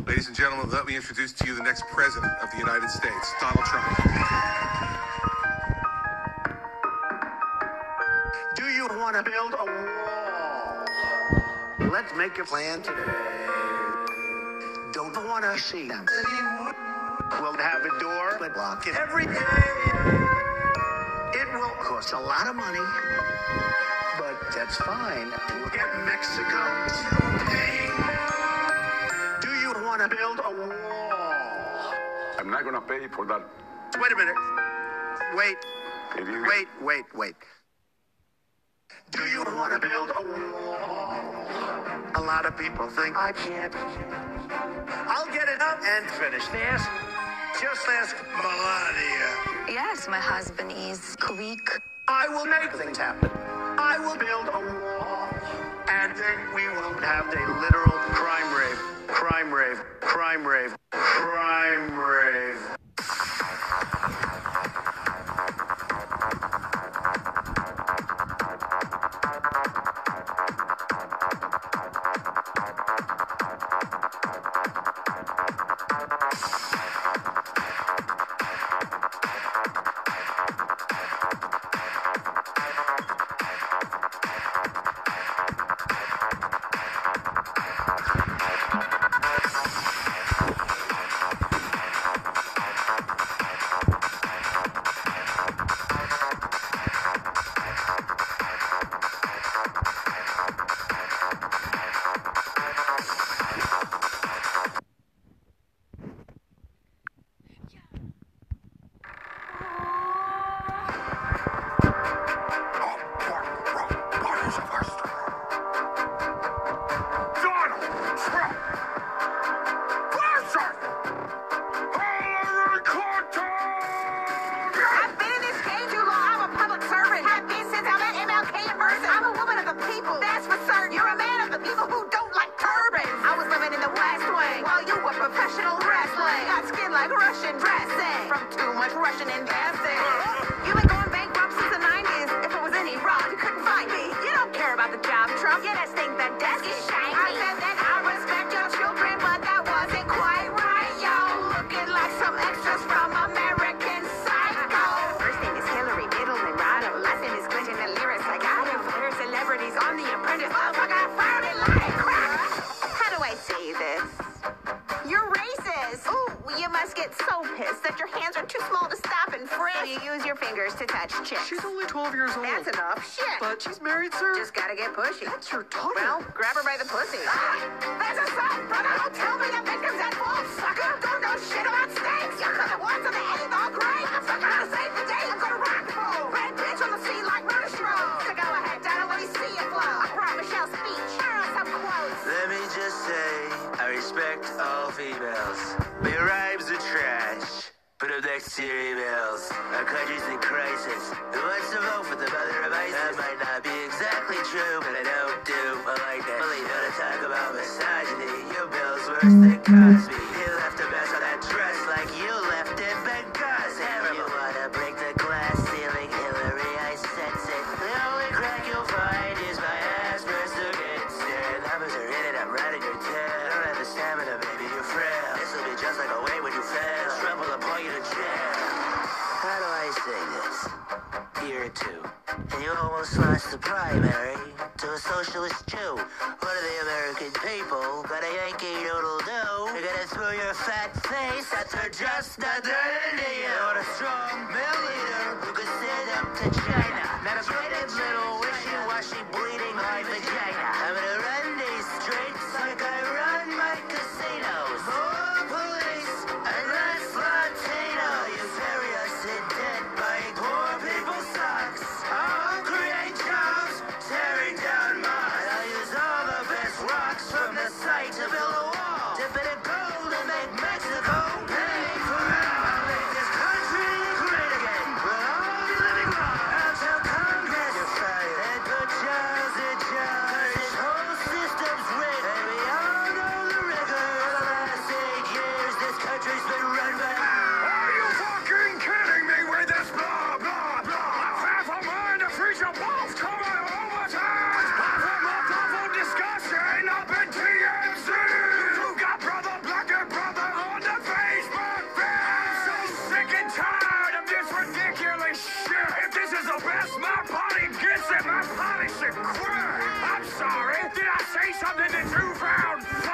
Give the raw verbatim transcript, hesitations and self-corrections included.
Ladies and gentlemen, let me introduce to you the next president of the United States, Donald Trump. Do you want to build a wall? Let's make a plan today. Don't want to see them. We'll have a door, but lock it every day. It will cost a lot of money, but that's fine. We'll get Mexico to pay. Do you want to build a wall? I'm not going to pay for that. Wait a minute. Wait. If you- Wait, wait, wait. Do you want to build a wall? A lot of people think I can't. I'll get it up and finish this. Just ask Melania. Yes, my husband is Greek. I will make things happen. I will build a wall. And then we will have a literal crime rave. Crime rave. Crime rave. Crime rave. She's only twelve years old. That's enough. Shit. But she's married, sir. Just gotta get pushy. That's your daughter. Well, grab her by the pussy. Ah, that's assault, brother. Don't tell me the victim's at fault, sucker. Don't know shit about snakes. You could have won to the eighth all great. I'm stuck on to save the day. I'm gonna rock and roll. Red bitch on the scene like murder stroll. So go ahead, Donna, let me see you flow. I brought Michelle's speech. Here are some quotes. Let me just say, I respect all females. Their rhymes are trash. Put up next to your emails. Our country's in crisis. Who wants to vote for the mother of ISIS? That might not be exactly true, but I don't do. I like that. Only know to talk about misogyny. Your bill's worse than Cosby. He left a mess on that dress like you left in Benghazi. You wanna break the glass ceiling, Hillary, I sense it. The only crack you'll find is my ass pressed against it. Numbers are in it, I'm riding your tail. I don't have the stamina, baby, you're frail. This'll be just like a way when you fail. Trouble to point you to jail. How do I say this? Year two. And you almost lost the primary to a socialist Jew. What are the American people got a Yankee noodle do? They're gonna throw your fat face at their just under you. What a strong male leader who could stand up to China. Not a braided little wishy-washy bleeding my vagina. I'm gonna run these streets like I run my casinos. More police and less Latino. You bury us in debt buying poor people's socks. I'll create jobs, tearing down mines. I'll use all the best rocks from the site to build a wall. Dip it in gold and make Mexico pay for it. I'll make this country great again. We'll all be living wrong. I'll tell crown.